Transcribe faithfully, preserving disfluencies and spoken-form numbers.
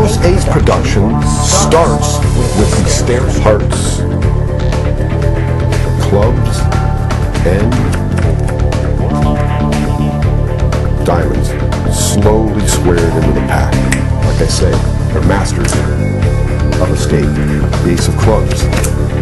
Ellis Ace production starts with the stair hearts, clubs, and diamonds slowly squared into the pack. Like I say, they're masters of escape. The ace of clubs